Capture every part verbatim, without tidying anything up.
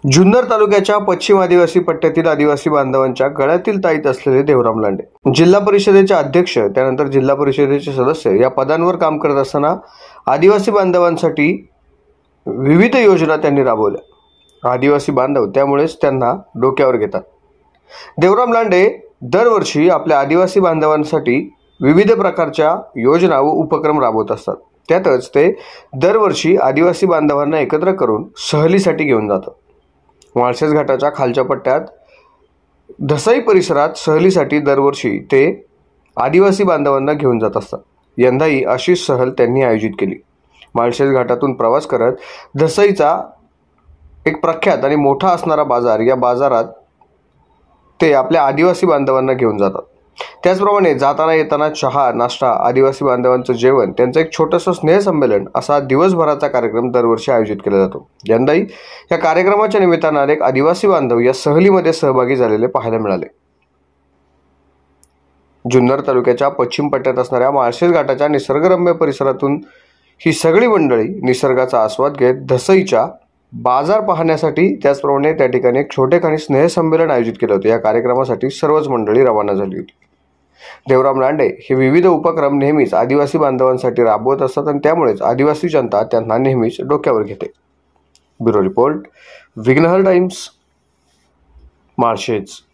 जुन्नर तालुक्याच्या पश्चिम आदिवासी पट्ट्यातील आदिवासी बांधवांच्या गळ्यातील ताईत असलेले देवराम लांडे जिल्हा परिषदेचे अध्यक्ष, त्यानंतर जिल्हा परिषदेचे सदस्य या पदांवर काम करत असताना आदिवासी बांधवांसाठी विविध योजना त्यांनी राबवल्या। आदिवासी बांधव त्यामुळेच त्यांना डोक्यावर घेतात। देवराम लांडे दरवर्षी आपल्या आदिवासी बांधवांसाठी विविध प्रकारच्या योजना व उपक्रम राबवत असतात। त्यातच ते दरवर्षी आदिवासी बांधवांना एकत्र करून सहलीसाठी घेऊन जातात। माळशेज घाटाच्या खालच्या पट्ट्यात धसाई परिसरात सहलीसाठी दरवर्षी ते आदिवासी बांधवांना घेऊन जात असतात। यंदाही अशीच सहल त्यांनी आयोजित केली। माळशेज घाटातून प्रवास करत धसाईचा एक प्रख्यात आणि मोठा असणारा बाजार, या बाजारात ते आपल्या आदिवासी बांधवांना घेऊन जातात। त्याचप्रमाणे जाताना येताना चहा, नाश्ता, आदिवासी बांधवांचं जेवण, त्यांचं एक छोटंसं स्नेहसंमेलन असा दिवसभराचा कार्यक्रम दरवर्षी आयोजित केला जातो। यंदाही या कार्यक्रमाच्या निमित्तानं अनेक आदिवासी बांधव या सहलीमध्ये सहभागी झालेले पाहायला मिळाले। जुन्नर तालुक्याच्या पश्चिम पट्ट्यात असणाऱ्या माळशेज घाटाच्या निसर्गरम्य परिसरातून ही सगळी मंडळी निसर्गाचा आस्वाद घेत धसाईच्या बाजार पाहण्यासाठी, त्याचप्रमाणे त्या ठिकाणी एक छोटेखानी स्नेहसंमेलन आयोजित केलं होतं। या कार्यक्रमासाठी सर्वच मंडळी रवाना झाली होती। देवराम लांडे हे विविध उपक्रम नेहमीच आदिवासी बांधवांसाठी राबवत असतात आणि त्यामुळेच आदिवासी जनता त्यांना नेहमीच डोक्यावर घेते। ब्युरो रिपोर्ट, नहरट टाइम्स, माळशेज।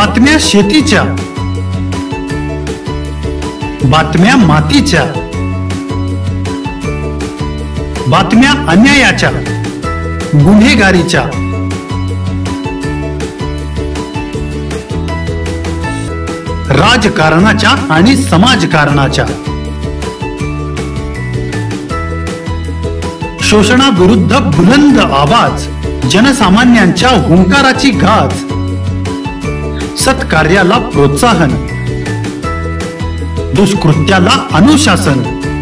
बातम्या शेतीच्या, बातम्या मातीच्या, बातम्या अन्यायाच्या, गुन्हेगारीच्या, राजकारणाच्या आणि समाजकारणाच्या, शोषणाविरुद्ध बुलंद आवाज, जनसामान्यांच्या हुंकाराची गाज, सत्कार्याला प्रोत्साहन, दुष्कृत्याला अनुशासन,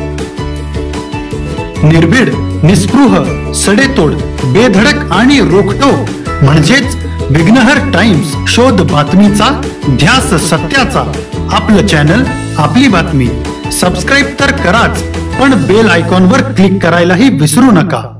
निर्भीड, निस्पृह, सडेतोड, बेधडक आणि रोखटोक म्हणजेच विघ्नहर टाइम्स. शोध बातमीचा, ध्यास सत्याचा. आपलं चॅनल, आपली बातमी. सबस्क्राईब तर कराच, पण बेल आयकॉनवर क्लिक करायलाही विसरू नका.